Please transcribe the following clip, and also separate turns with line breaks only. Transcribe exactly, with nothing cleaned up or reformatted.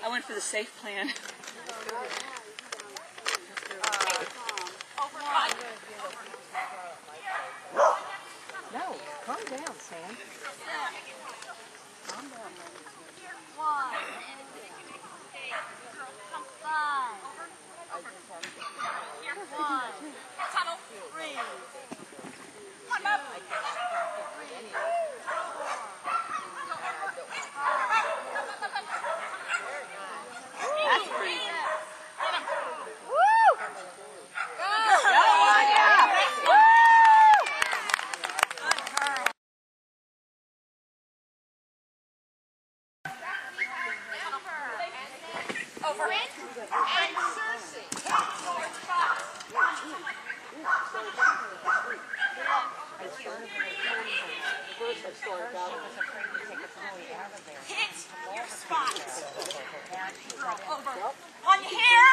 I went for the safe plan.
No, calm down, Sam. Calm down.
One. Five. One. Tunnel. Three. One up.
That's pretty.
Woo! Go, Lonya! Over. And Cersei. Hit your spots. Over. On your hair.